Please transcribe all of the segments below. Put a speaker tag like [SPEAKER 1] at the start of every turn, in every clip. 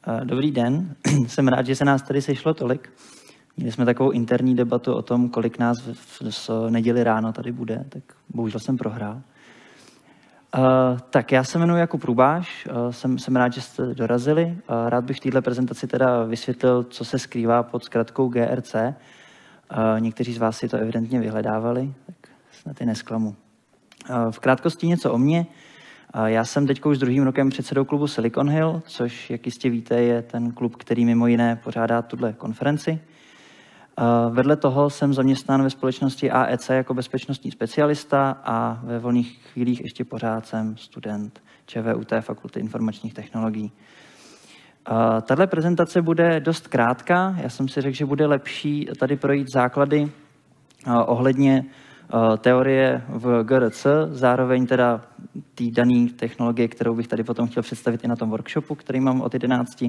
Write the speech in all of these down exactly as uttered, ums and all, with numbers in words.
[SPEAKER 1] Dobrý den, jsem rád, že se nás tady sešlo tolik. Měli jsme takovou interní debatu o tom, kolik nás v, v neděli ráno tady bude, tak bohužel jsem prohrál. Uh, tak já se jmenuji Jakub Rubáš, uh, jsem, jsem rád, že jste dorazili. Uh, rád bych v této prezentaci teda vysvětlil, co se skrývá pod zkratkou G R C. Uh, někteří z vás si to evidentně vyhledávali, tak snad i nesklamu. Uh, v krátkosti něco o mně. Uh, já jsem teď už druhým rokem předsedou klubu Silicon Hill, což, jak jistě víte, je ten klub, který mimo jiné pořádá tuhle konferenci. Uh, vedle toho jsem zaměstnán ve společnosti A E C jako bezpečnostní specialista a ve volných chvílích ještě pořád jsem student ČVUT Fakulty informačních technologií. Uh, tahle prezentace bude dost krátká. Já jsem si řekl, že bude lepší tady projít základy uh, ohledně uh, teorie v G R C, zároveň teda té dané technologie, kterou bych tady potom chtěl představit i na tom workshopu, který mám od jedenácti.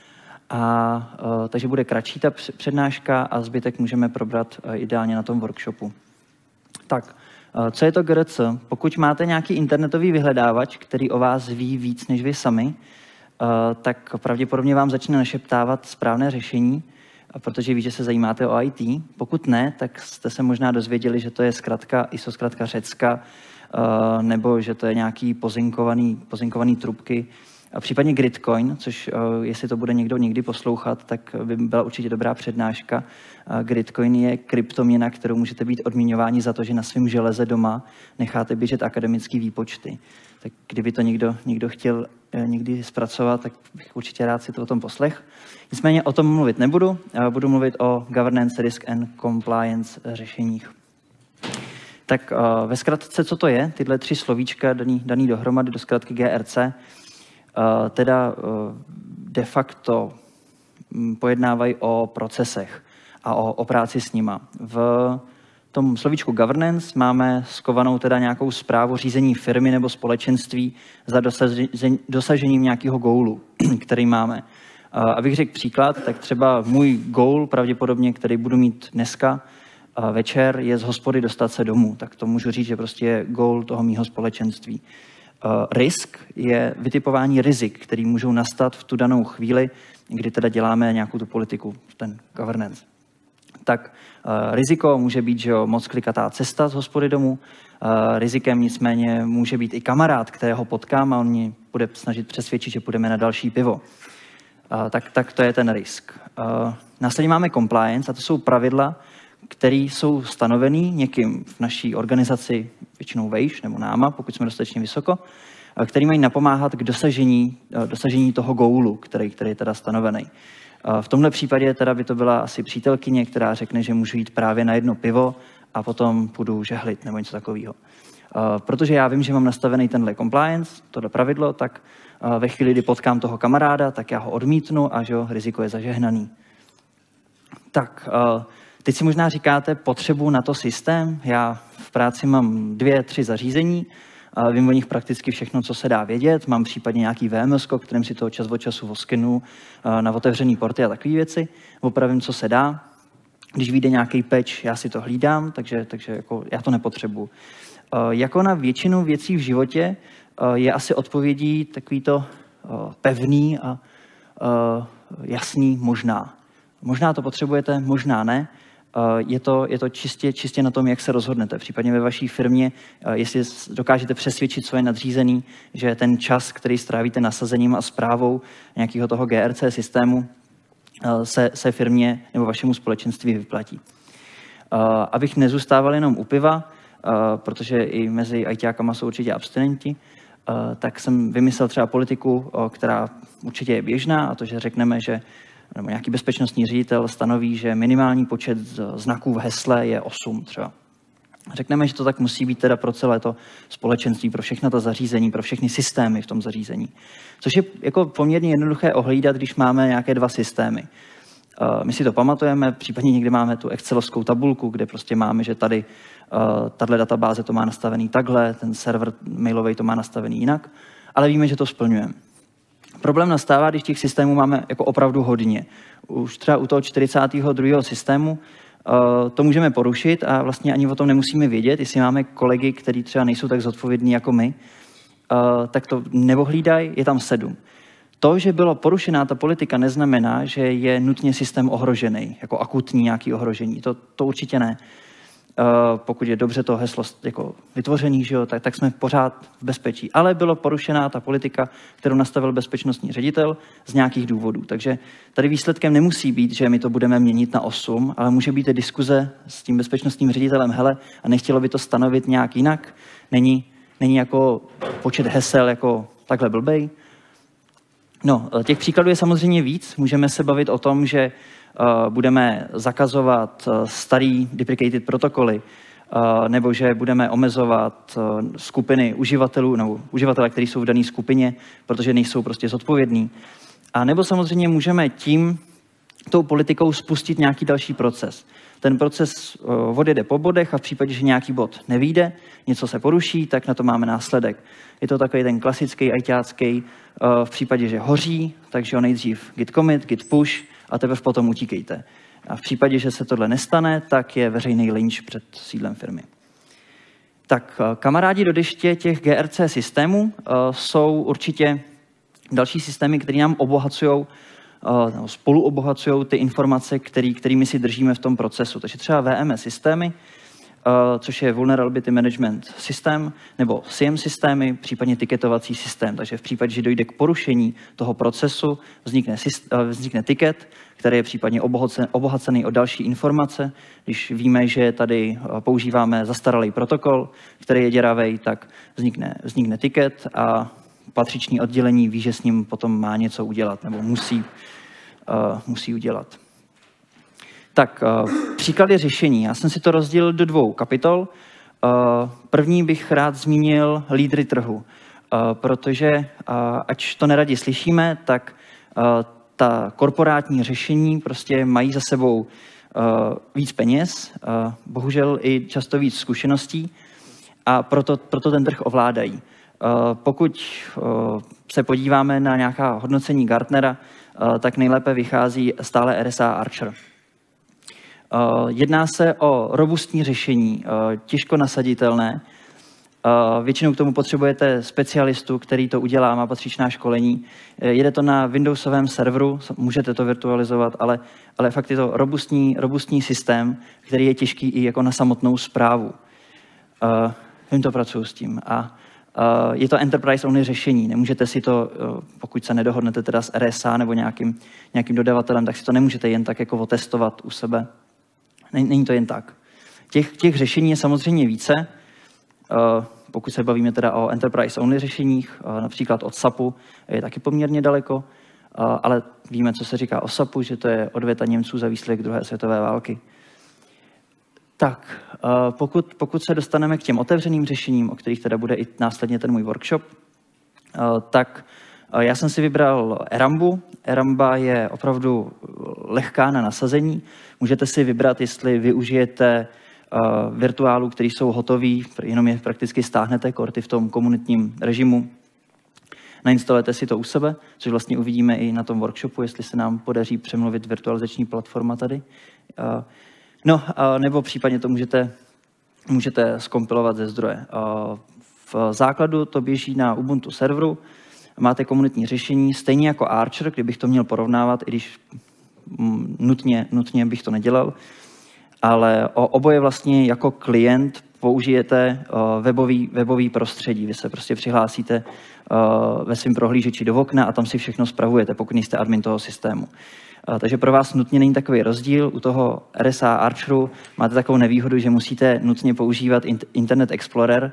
[SPEAKER 1] A, uh, takže bude kratší ta přednáška a zbytek můžeme probrat uh, ideálně na tom workshopu. Tak, uh, co je to G R C? Pokud máte nějaký internetový vyhledávač, který o vás ví víc než vy sami, uh, tak pravděpodobně vám začne našeptávat správné řešení, uh, protože ví, že se zajímáte o I T. Pokud ne, tak jste se možná dozvěděli, že to je zkratka I S O zkratka Řecka, uh, nebo že to je nějaký pozinkovaný, pozinkovaný trubky, a případně Gridcoin, což uh, jestli to bude někdo někdy poslouchat, tak by byla určitě dobrá přednáška. Uh, Gridcoin je kryptoměna, kterou můžete být odměňováni za to, že na svém železe doma necháte běžet akademické výpočty. Tak kdyby to někdo, někdo chtěl uh, někdy zpracovat, tak bych určitě rád si to o tom poslech. Nicméně o tom mluvit nebudu, uh, budu mluvit o governance, risk and compliance řešeních. Tak uh, ve zkratce, co to je? Tyhle tři slovíčka daný, daný dohromady do zkratky G R C, Uh, teda uh, de facto um, pojednávají o procesech a o, o práci s nima. V tom slovíčku governance máme skovanou teda nějakou správu řízení firmy nebo společenství za dosažen, dosažením nějakého goalu, který máme. Uh, abych řekl příklad, tak třeba můj goal pravděpodobně, který budu mít dneska uh, večer, je z hospody dostat se domů. Tak to můžu říct, že prostě je goal toho mýho společenství. Uh, risk je vytipování rizik, které můžou nastat v tu danou chvíli, kdy teda děláme nějakou tu politiku, ten governance. Tak uh, riziko může být, že jo, moc klikatá cesta z hospody domů. Uh, rizikem nicméně může být i kamarád, kterého potkám a on mě bude snažit přesvědčit, že půjdeme na další pivo. Uh, tak, tak to je ten risk. Uh, následně máme compliance a to jsou pravidla, které jsou stanovený někým v naší organizaci, většinou vejš nebo náma, pokud jsme dostatečně vysoko, který mají napomáhat k dosažení, dosažení toho goalu, který, který je teda stanovený. V tomhle případě teda by to byla asi přítelkyně, která řekne, že můžu jít právě na jedno pivo a potom půjdu žehlit nebo něco takového. Protože já vím, že mám nastavený tenhle compliance, tohle pravidlo, tak ve chvíli, kdy potkám toho kamaráda, tak já ho odmítnu a že jo, riziko je zažehnaný. Tak, teď si možná říkáte, potřebuji na to systém. Já v práci mám dvě, tři zařízení, vím o nich prakticky všechno, co se dá vědět. Mám případně nějaký V M S, kterým si to čas od času voskenu na otevřený porty a takové věci. Opravím, co se dá. Když vyjde nějaký patch, já si to hlídám, takže, takže jako já to nepotřebuji. Jako na většinu věcí v životě je asi odpovědí takový to pevný a jasný možná. Možná to potřebujete, možná ne. Je to, je to čistě, čistě na tom, jak se rozhodnete. Případně ve vaší firmě, jestli dokážete přesvědčit svoje nadřízený, že ten čas, který strávíte nasazením a správou nějakého toho G R C systému, se, se firmě nebo vašemu společenství vyplatí. Abych nezůstával jenom u piva, protože i mezi ajťákama jsou určitě abstinenti, tak jsem vymyslel třeba politiku, která určitě je běžná, a to, že řekneme, že nebo nějaký bezpečnostní ředitel stanoví, že minimální počet znaků v hesle je osm třeba. Řekneme, že to tak musí být teda pro celé to společenství, pro všechna ta zařízení, pro všechny systémy v tom zařízení. Což je jako poměrně jednoduché ohlídat, když máme nějaké dva systémy. My si to pamatujeme, případně někdy máme tu excelovskou tabulku, kde prostě máme, že tady tato databáze to má nastavený takhle, ten server mailový to má nastavený jinak, ale víme, že to splňujeme. Problém nastává, když těch systémů máme jako opravdu hodně. Už třeba u toho čtyřicátého druhého systému uh, to můžeme porušit a vlastně ani o tom nemusíme vědět, jestli máme kolegy, kteří třeba nejsou tak zodpovědní jako my, uh, tak to neohlídají, je tam sedm. To, že byla porušená ta politika, neznamená, že je nutně systém ohrožený, jako akutní nějaký ohrožení. To, to určitě ne. Uh, pokud je dobře to heslo jako vytvořený, že jo, tak, tak jsme pořád v bezpečí. Ale byla porušená ta politika, kterou nastavil bezpečnostní ředitel z nějakých důvodů. Takže tady výsledkem nemusí být, že my to budeme měnit na osm, ale může být diskuze s tím bezpečnostním ředitelem, hele, a nechtělo by to stanovit nějak jinak. Není, není jako počet hesel jako takhle blbej. No, těch příkladů je samozřejmě víc. Můžeme se bavit o tom, že uh, budeme zakazovat uh, starý deprecated protokoly, uh, nebo že budeme omezovat uh, skupiny uživatelů, nebo uživatele, kteří jsou v dané skupině, protože nejsou prostě zodpovědní. A nebo samozřejmě můžeme tím, tou politikou spustit nějaký další proces. Ten proces uh, odjede po bodech a v případě, že nějaký bod nevyjde, něco se poruší, tak na to máme následek. Je to takový ten klasický ajťácký uh, v případě, že hoří, takže ho nejdřív git commit, git push a teprve potom utíkejte. A v případě, že se tohle nestane, tak je veřejný lynč před sídlem firmy. Tak uh, kamarádi do deště těch G R C systémů uh, jsou určitě další systémy, které nám obohacují Uh, spolu obohacují ty informace, který, kterými si držíme v tom procesu. Takže třeba V M S systémy, uh, což je Vulnerability Management systém, nebo S I E M systémy, případně tiketovací systém. Takže v případě, že dojde k porušení toho procesu, vznikne, uh, vznikne tiket, který je případně obohacen, obohacený o další informace. Když víme, že tady uh, používáme zastaralý protokol, který je děravej, tak vznikne, vznikne tiket a patřiční oddělení ví, že s ním potom má něco udělat, nebo musí, uh, musí udělat. Tak, uh, příklady řešení. Já jsem si to rozdělil do dvou kapitol. Uh, první bych rád zmínil lídry trhu, uh, protože, uh, ač to neradi slyšíme, tak uh, ta korporátní řešení prostě mají za sebou uh, víc peněz, uh, bohužel i často víc zkušeností a proto, proto ten trh ovládají. Pokud se podíváme na nějaká hodnocení Gartnera, tak nejlépe vychází stále R S A Archer. Jedná se o robustní řešení, těžko nasaditelné. Většinou k tomu potřebujete specialistu, který to udělá, má patřičná školení. Jede to na Windowsovém serveru, můžete to virtualizovat, ale, ale fakt je to robustní, robustní systém, který je těžký i jako na samotnou správu. Vím, to pracuji s tím. A Uh, je to enterprise-only řešení. Nemůžete si to, uh, pokud se nedohodnete teda s R S A nebo nějakým, nějakým dodavatelem, tak si to nemůžete jen tak jako otestovat u sebe. Není to jen tak. Těch, těch řešení je samozřejmě více. Uh, pokud se bavíme teda o enterprise-only řešeních, uh, například od S A P u, je taky poměrně daleko, uh, ale víme, co se říká o S A P u, že to je odveta Němců za výsledek druhé světové války. Tak, pokud, pokud se dostaneme k těm otevřeným řešením, o kterých teda bude i následně ten můj workshop, tak já jsem si vybral Erambu. Eramba je opravdu lehká na nasazení. Můžete si vybrat, jestli využijete virtuálů, které jsou hotový, jenom je prakticky stáhnete, korty v tom komunitním režimu. Nainstalujete si to u sebe, což vlastně uvidíme i na tom workshopu, jestli se nám podaří přemluvit virtualizační platforma tady. No, nebo případně to můžete, můžete zkompilovat ze zdroje. V základu to běží na Ubuntu serveru, máte komunitní řešení, stejně jako Archer, kdybych to měl porovnávat, i když nutně, nutně bych to nedělal, ale oboje vlastně jako klient použijete webový, webový prostředí. Vy se prostě přihlásíte ve svém prohlížeči do okna a tam si všechno spravujete, pokud nejste admin toho systému. Takže pro vás nutně není takový rozdíl. U toho R S A Archeru máte takovou nevýhodu, že musíte nutně používat Internet Explorer,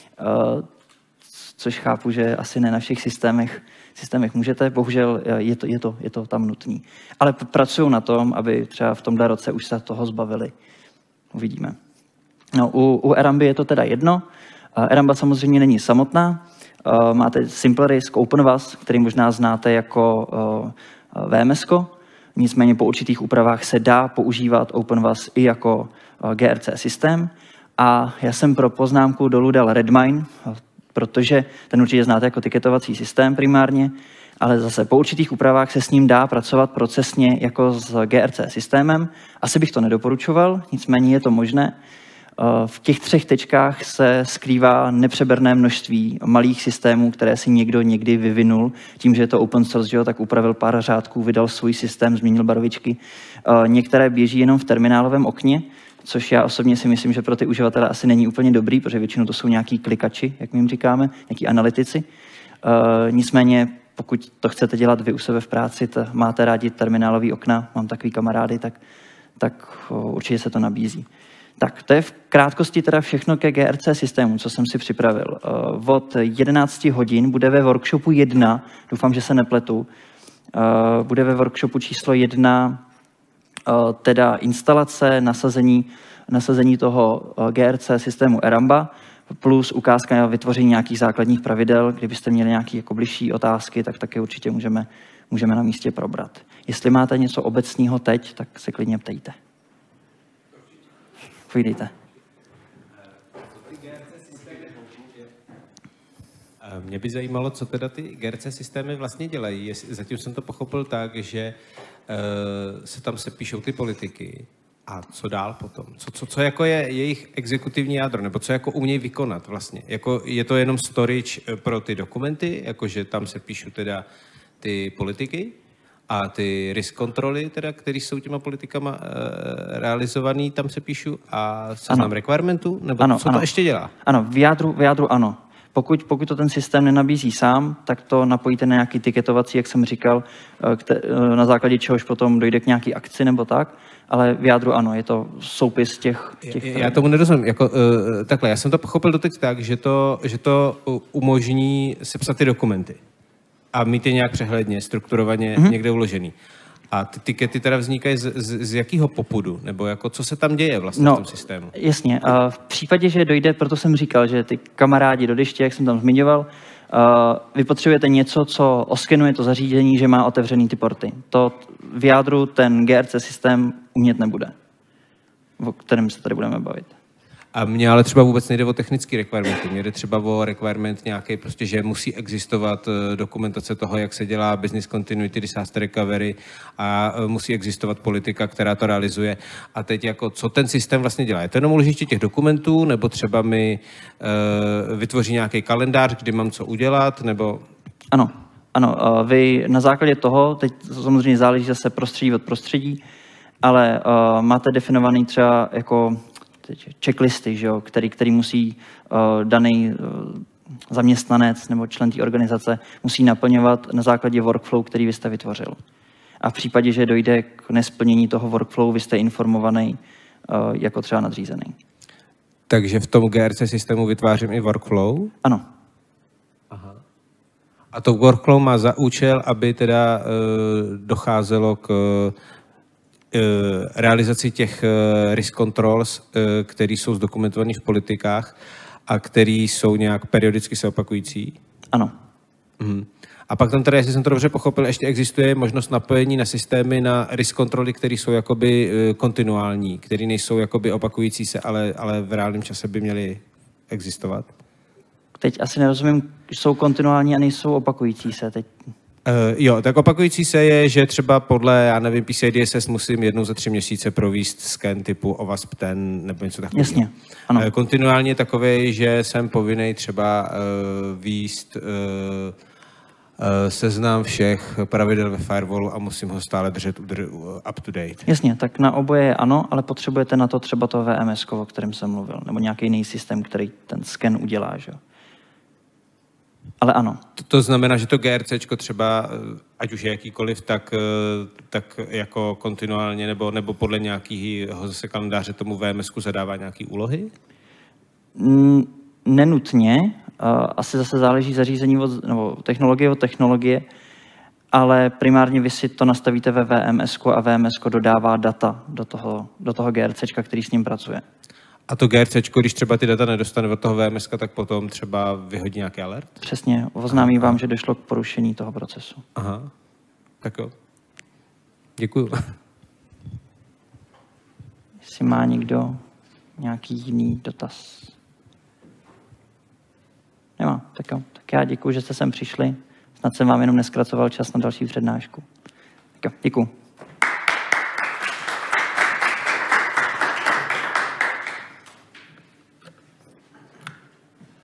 [SPEAKER 1] což chápu, že asi ne na všech systémech, systémech můžete. Bohužel je to, je to, je to tam nutný. Ale pracují na tom, aby třeba v tomhle roce už se toho zbavili. Uvidíme. No, u, u Eramby je to teda jedno. Eramba samozřejmě není samotná. Máte SimpleRisk, OpenVAS, který možná znáte jako V M S ko. Nicméně po určitých úpravách se dá používat OpenVAS i jako G R C systém. A já jsem pro poznámku dolů dal Redmine, protože ten určitě znáte jako tiketovací systém primárně, ale zase po určitých úpravách se s ním dá pracovat procesně jako s G R C systémem. Asi bych to nedoporučoval, nicméně je to možné. V těch třech tečkách se skrývá nepřeberné množství malých systémů, které si někdo někdy vyvinul. Tím, že je to open source, že jo, tak upravil pár řádků, vydal svůj systém, změnil barvičky. Některé běží jenom v terminálovém okně, což já osobně si myslím, že pro ty uživatele asi není úplně dobrý, protože většinou to jsou nějaký klikači, jak my jim říkáme, nějaký analytici. Nicméně, pokud to chcete dělat vy u sebe v práci, to máte rádi terminálový okna, mám takový kamarády, tak, tak určitě se to nabízí. Tak, to je v krátkosti teda všechno ke G R C systému, co jsem si připravil. Od jedenácti hodin bude ve workshopu jedna, doufám, že se nepletu, bude ve workshopu číslo jedna teda instalace, nasazení, nasazení toho G R C systému Eramba, plus ukázka na vytvoření nějakých základních pravidel. Kdybyste měli nějaké jako bližší otázky, tak taky určitě můžeme, můžeme na místě probrat. Jestli máte něco obecného teď, tak se klidně ptejte. Povídejte.
[SPEAKER 2] Mě by zajímalo, co teda ty G R C systémy vlastně dělají. Zatím jsem to pochopil tak, že uh, se tam sepíšou ty politiky. A co dál potom? Co, co, co jako je jejich exekutivní jádro? Nebo co jako umějí vykonat vlastně? Jako je to jenom storage pro ty dokumenty, jakože tam se píšou teda ty politiky a ty risk kontroly, teda, které jsou těma politikama e, realizovaný, tam se píšu a seznam requirementů? Nebo ano, co ano. to ještě dělá?
[SPEAKER 1] Ano, v jádru, v jádru ano. Pokud, pokud to ten systém nenabízí sám, tak to napojíte na nějaký tiketovací, jak jsem říkal, kte, na základě čehož potom dojde k nějaký akci nebo tak, ale v jádru ano, je to soupis těch... těch
[SPEAKER 2] já, já tomu nerozumím. Jako, uh, takhle, já jsem to pochopil doteď tak, že to, že to umožní sepsat ty dokumenty a mít je nějak přehledně, strukturovaně mm-hmm. někde uložený. A ty tikety teda vznikají z, z, z jakého popudu? Nebo jako, co se tam děje vlastně no, v tom systému?
[SPEAKER 1] Jasně. V případě, že dojde, proto jsem říkal, že ty kamarádi do deště, jak jsem tam zmiňoval, vy potřebujete něco, co oskenuje to zařízení, že má otevřený ty porty. To v jádru ten G R C systém umět nebude, o kterém se tady budeme bavit.
[SPEAKER 2] A mě ale třeba vůbec nejde o technický requirement, mě jde třeba o requirement nějaký, prostě, že musí existovat dokumentace toho, jak se dělá business continuity, disaster recovery a musí existovat politika, která to realizuje. A teď jako, co ten systém vlastně dělá? Je to jenom uložiště těch dokumentů, nebo třeba mi uh, vytvoří nějaký kalendář, kdy mám co udělat, nebo...
[SPEAKER 1] Ano, ano, vy na základě toho, teď samozřejmě záleží zase prostředí od prostředí, ale uh, máte definovaný třeba jako checklisty, že jo, který, který musí uh, daný uh, zaměstnanec nebo člen té organizace musí naplňovat na základě workflow, který vy jste vytvořil. A v případě, že dojde k nesplnění toho workflow, vy jste informovaný uh, jako třeba nadřízený.
[SPEAKER 2] Takže v tom G R C systému vytvářím i workflow?
[SPEAKER 1] Ano.
[SPEAKER 2] Aha. A to workflow má za účel, aby teda uh, docházelo k realizaci těch risk controls, které jsou zdokumentované v politikách a které jsou nějak periodicky se opakující?
[SPEAKER 1] Ano.
[SPEAKER 2] Mhm. A pak tam teda, jestli jsem to dobře pochopil, ještě existuje možnost napojení na systémy na risk kontroly, které jsou jakoby kontinuální, které nejsou jakoby opakující se, ale, ale v reálném čase by měly existovat?
[SPEAKER 1] Teď asi nerozumím, jsou kontinuální a nejsou opakující se. Teď...
[SPEAKER 2] Uh, jo, tak opakující se je, že třeba podle, já nevím, P C I D S S musím jednou za tři měsíce províst scan typu O W A S P ten nebo něco takového.
[SPEAKER 1] Jasně, ano.
[SPEAKER 2] Uh, kontinuálně takovej, že jsem povinný třeba uh, víst uh, uh, seznam všech pravidel ve firewallu a musím ho stále držet up to date.
[SPEAKER 1] Jasně, tak na oboje ano, ale potřebujete na to třeba to V M S, o kterém jsem mluvil, nebo nějaký jiný systém, který ten scan udělá, že jo. Ale ano.
[SPEAKER 2] To, to znamená, že to GRCčko třeba, ať už je jakýkoliv, tak, tak jako kontinuálně nebo, nebo podle nějakého zase kalendáře tomu V M S ku zadává nějaké úlohy?
[SPEAKER 1] Mm, nenutně. Asi zase záleží zařízení od, nebo technologie od technologie, ale primárně vy si to nastavíte ve V M S ku a V M S ko dodává data do toho, do toho GRCčka, který s ním pracuje.
[SPEAKER 2] A to GRCčko, když třeba ty data nedostane od toho V M S ka, tak potom třeba vyhodí nějaký alert?
[SPEAKER 1] Přesně, oznámí Aha. vám, že došlo k porušení toho procesu.
[SPEAKER 2] Aha, tak jo. Děkuju.
[SPEAKER 1] Jestli má někdo nějaký jiný dotaz. Nemá, tak jo. Tak já děkuju, že jste sem přišli. Snad jsem vám jenom neskracoval čas na další přednášku. Tak jo, děkuju.